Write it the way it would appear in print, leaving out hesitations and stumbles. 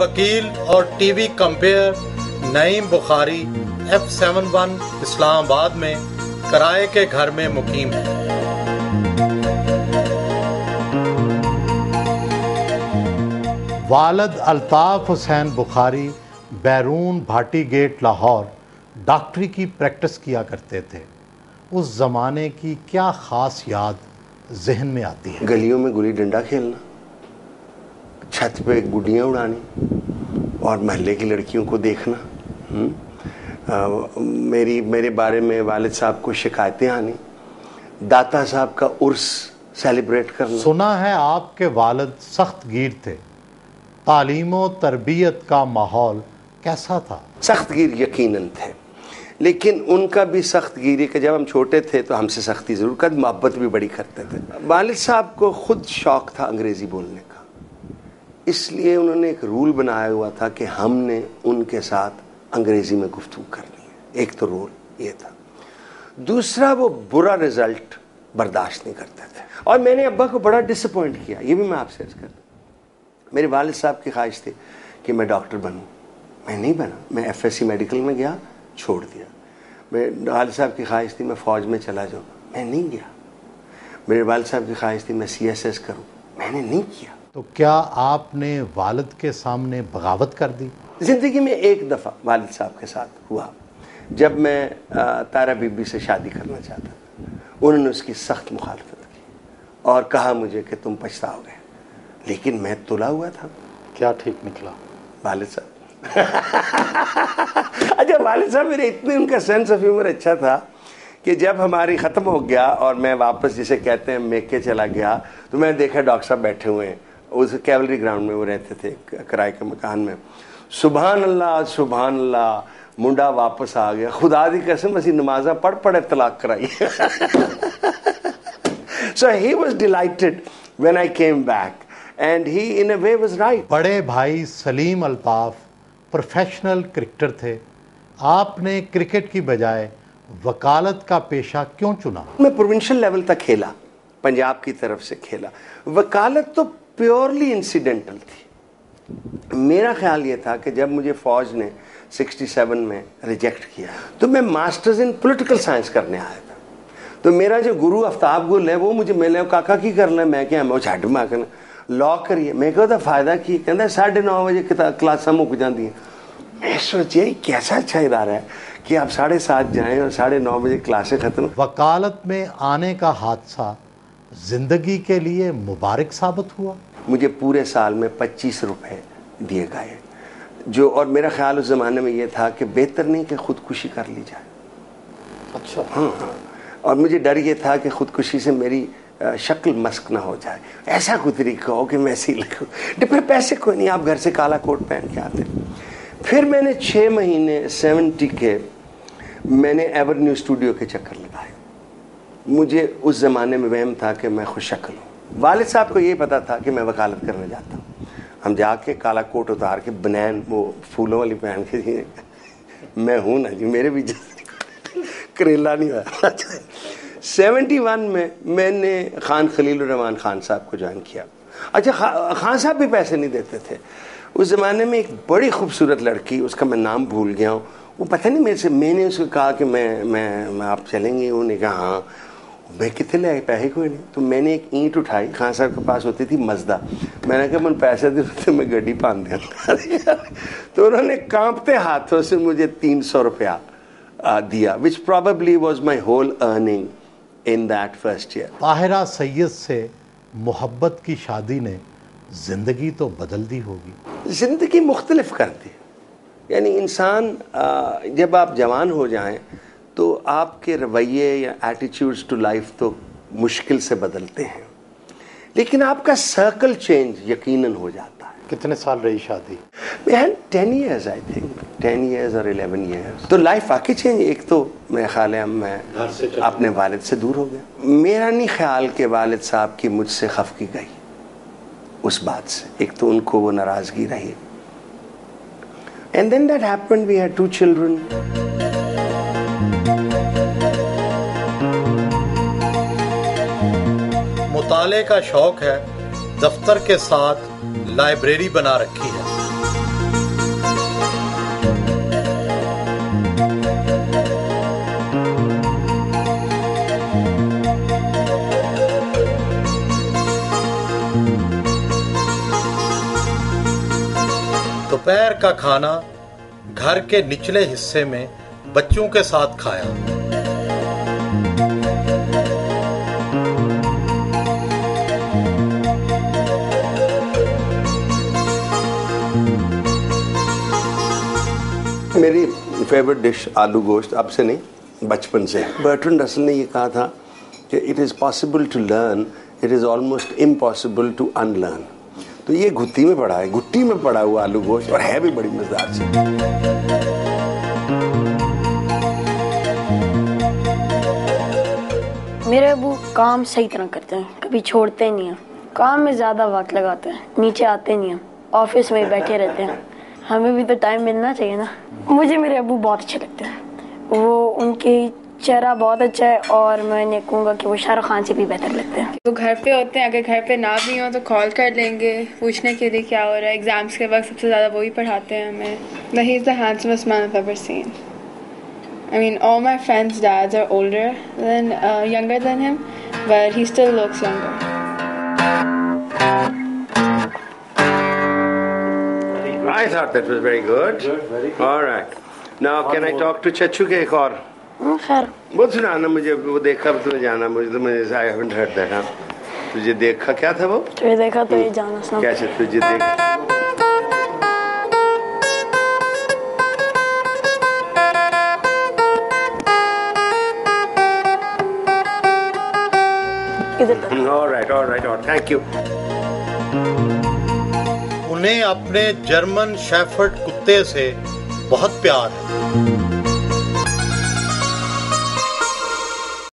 वकील और TV compere Naeem Bukhari F71 Islamabad में किराए के घर में मुकीम है। वालिद अल्ताफ हुसैन बुखारी बैरून भाटी गेट लाहौर डॉक्टरी की प्रैक्टिस किया करते थे। उस ज़माने की क्या ख़ास याद जहन में आती है? गलियों में गुल्ली डंडा खेलना, छत पे गुड्डियाँ उड़ानी और महल्ले की लड़कियों को देखना। मेरे बारे में वालिद साहब को शिकायतें आनी, दाता साहब का उर्स सेलिब्रेट करना। सुना है आपके वालिद सख्त गिर थे, तालीम और तरबियत का माहौल कैसा था? सख्त गिर यकीनन थे, लेकिन उनका भी सख्त गिरी कि जब हम छोटे थे तो हमसे सख्ती ज़रूर कर, मोहब्बत भी बड़ी करते थे। वालिद साहब को खुद शौक़ था अंग्रेज़ी बोलने का, इसलिए उन्होंने एक रूल बनाया हुआ था कि हमने उनके साथ अंग्रेज़ी में गुफ्तगू करनी है। एक तो रूल ये था। दूसरा, वो बुरा रिज़ल्ट बर्दाश्त नहीं करते थे और मैंने अब्बा को बड़ा डिसअपॉइंट किया। ये भी मैं आपसे अर्ज़ कर दूँ, मेरे वालिद साहब की ख्वाहिश थी कि मैं डॉक्टर बनूँ, मैं नहीं बना। मैं FSC मेडिकल में गया, छोड़ दिया। मेरे वालिद साहब की ख्वाहिश थी मैं फ़ौज में चला जाऊँ, मैं नहीं गया। मेरे वालिद साहब की ख्वाहिश थी मैं CSS करूँ, मैंने नहीं किया। तो क्या आपने वालिद के सामने बगावत कर दी? ज़िंदगी में एक दफ़ा वालिद साहब के साथ हुआ, जब मैं तारा बीबी से शादी करना चाहता था। उन्होंने उसकी सख्त मुखालफत की और कहा मुझे कि तुम पछताओगे, लेकिन मैं तुला हुआ था। क्या ठीक निकला? वालिद साहब अच्छा, वालिद साहब मेरे इतने, उनका सेंस ऑफ ह्यूमर अच्छा था कि जब हमारी ख़त्म हो गया और मैं वापस जिसे कहते हैं मेके चला गया, तो मैंने देखा डॉक्टर साहब बैठे हुए हैं उस कैवलरी ग्राउंड में, वो रहते थे किराए के मकान में। सुभान अल्लाह सुभान अल्लाह, मुंडा वापस आ गया, खुदा दी कसम असी नमाजा पढ़ पढ़े तलाक कराई। So he was delighted when I came back and he in a way was right. बड़े भाई सलीम अल्ताफ प्रोफेशनल क्रिकेटर थे, आपने क्रिकेट की बजाय वकालत का पेशा क्यों चुना? मैं प्रोविंशियल लेवल तक खेला, पंजाब की तरफ से खेला। वकालत तो प्योरली इंसिडेंटल थी। मेरा ख्याल ये था कि जब मुझे फ़ौज ने 67 में रिजेक्ट किया तो मैं मास्टर्स इन पॉलिटिकल साइंस करने आया था। तो मेरा जो गुरु आफ्ताब गुल है वो मुझे मिले, काका की करना, मैं क्या मैं छड्ड मैं आखना लॉ करिए। मैं कहता फ़ायदा की, कहता 9:30 बजे क्लासां मुक जाती हैं। मैं सोचिए कैसा अच्छा इदारा है कि आप 7:30 जाएँ और 9:30 बजे क्लासें ख़त्म। वकालत में आने का हादसा ज़िंदगी के लिए मुबारक साबित हुआ। मुझे पूरे साल में 25 रुपए दिए गए, जो, और मेरा ख्याल उस ज़माने में ये था कि बेहतर नहीं कि ख़ुदकुशी कर ली जाए। अच्छा। हाँ, और मुझे डर ये था कि ख़ुदकुशी से मेरी शक्ल मस्क ना हो जाए, ऐसा कोई तरीका हो कि मैं ऐसी लगूँ। फिर पैसे कोई नहीं, आप घर से काला कोट पहन के आते। फिर मैंने 6 महीने 70 के मैंने एवेन्यू स्टूडियो के चक्कर लगाए। मुझे उस ज़माने में वहम था कि मैं खुश शक्ल हूँ। वालिद साहब को ये पता था कि मैं वकालत करने जाता हूँ। हम जाके काला कोट उतार के बनैन वो फूलों वाली पहन के, मैं हूँ ना जी, मेरे भी करेला नहीं हुआ। 71 में मैंने खान खलील रहमान खान साहब को ज्वाइन किया। अच्छा, खान साहब भी पैसे नहीं देते थे उस ज़माने में। एक बड़ी खूबसूरत लड़की, उसका मैं नाम भूल गया हूँ, वो पता नहीं मेरे से, मैंने उसको कहा कि मैं आप चलेंगे? उन्होंने कहा हाँ। मैं कितने ले आए, पैसे कोई नहीं। तो मैंने एक ईंट उठाई, खान साहब के पास होती थी मजदा, मैंने कहा मैं पैसे दे तो मैं गड्डी पान दिया। तो उन्होंने कांपते हाथों से मुझे 300 रुपया दिया, which probably was my whole earning in that first year. Tahira Syed से मोहब्बत की शादी ने ज़िंदगी तो बदल दी होगी। ज़िंदगी मुख्तलिफ कर दी, यानी इंसान जब आप जवान हो जाएं तो आपके रवैये या एटीट्यूड्स टू लाइफ तो मुश्किल से बदलते हैं, लेकिन आपका सर्कल चेंज यकीनन हो जाता है। कितने साल रही शादी? 10 years आई थिंक, 10 years और 11 years। तो लाइफ वाकई चेंज। एक तो मेरा ख्याल है मैं अपने वालिद से दूर हो गया। मेरा नहीं ख्याल कि वालिद साहब की मुझसे खफगी गई उस बात से। एक तो उनको वो नाराज़गी रही, and then that happened, we had 2 children। मुताले का शौक है, दफ्तर के साथ लाइब्रेरी बना रखी है। का खाना घर के निचले हिस्से में बच्चों के साथ खाया। मेरी फेवरेट डिश आलू गोश्त, अब से नहीं, बचपन से। बर्ट्रैंड रसल ने ये कहा था कि it is possible to learn, it is almost impossible to unlearn. तो ये घुट्टी में पड़ा है, घुट्टी में पड़ा हुआ आलू गोश्त, और है भी बड़ी मजेदार सी। मेरे अबू काम सही तरह करते हैं, कभी छोड़ते नहीं हैं, काम में ज़्यादा वक्त लगाते हैं, नीचे आते नहीं हैं, ऑफिस में बैठे रहते हैं। हमें भी तो टाइम मिलना चाहिए ना। मुझे मेरे अबू बहुत अच्छे लगते हैं, वो उनकी चेहरा बहुत अच्छा है, और मैंने कहूँगा कि वो शाहरुख खान से भी बेहतर लगते हैं। वो घर पे होते हैं, अगर घर पे ना भी हो तो कॉल कर लेंगे पूछने के लिए क्या हो रहा है। एग्जाम्स के वक्त सबसे ज़्यादा वही पढ़ाते हैं हमें। He is the handsomest man I've ever seen. I mean, all my friends' dads are older than, younger than him, but he still looks younger. I thought that was very good. Good, very good. All right. Now, can I talk to Chachu के एक और? खैर वो सुनाना मुझे, वो देखा तुम्हें जाना, मुझे तो मैं I haven't heard that, हाँ। तुझे देखा क्या था वो? तुझे देखा तो ये जाना सुना। कैसे तुझे देखा? All right, thank you. उन्हें अपने जर्मन शेफर्ड कुत्ते से बहुत प्यार है।